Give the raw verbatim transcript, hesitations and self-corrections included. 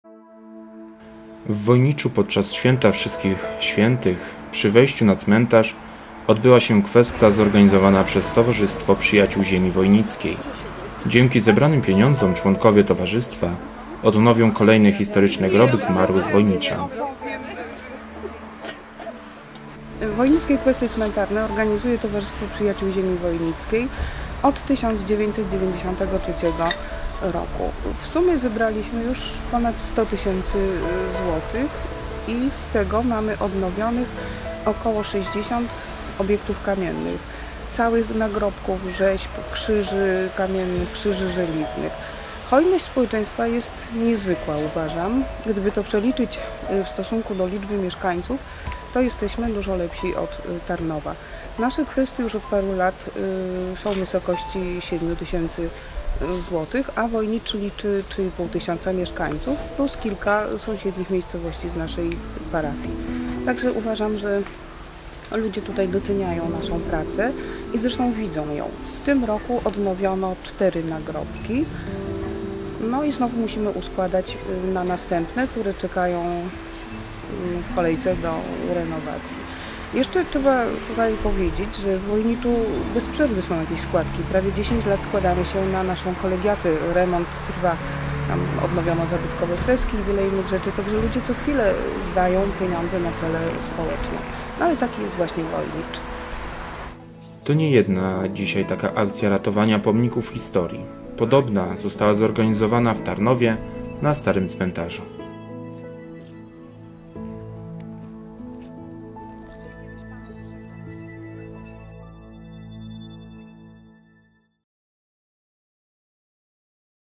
W Wojniczu podczas Święta Wszystkich Świętych przy wejściu na cmentarz odbyła się kwesta zorganizowana przez Towarzystwo Przyjaciół Ziemi Wojnickiej. Dzięki zebranym pieniądzom członkowie towarzystwa odnowią kolejne historyczne groby zmarłych wojniczan. Wojnickie kwestie cmentarne organizuje Towarzystwo Przyjaciół Ziemi Wojnickiej od tysiąc dziewięćset dziewięćdziesiątego trzeciego roku. W sumie zebraliśmy już ponad sto tysięcy złotych i z tego mamy odnowionych około sześćdziesiąt obiektów kamiennych, całych nagrobków, rzeźb, krzyży kamiennych, krzyży żelibnych. Hojność społeczeństwa jest niezwykła, uważam. Gdyby to przeliczyć w stosunku do liczby mieszkańców, to jesteśmy dużo lepsi od Tarnowa. Nasze kwestie już od paru lat są w wysokości siedmiu tysięcy złotych, a Wojnicz liczy trzy i pół tysiąca mieszkańców, plus kilka sąsiednich miejscowości z naszej parafii. Także uważam, że ludzie tutaj doceniają naszą pracę i zresztą widzą ją. W tym roku odnowiono cztery nagrobki, no i znowu musimy uskładać na następne, które czekają w kolejce do renowacji. Jeszcze trzeba tutaj powiedzieć, że w Wojniczu bez przerwy są jakieś składki. Prawie dziesięć lat składamy się na naszą kolegiatę. Remont trwa, tam odnowiono zabytkowe freski i wiele innych rzeczy, także ludzie co chwilę dają pieniądze na cele społeczne. No ale taki jest właśnie Wojnicz. To nie jedna dzisiaj taka akcja ratowania pomników historii. Podobna została zorganizowana w Tarnowie na Starym Cmentarzu.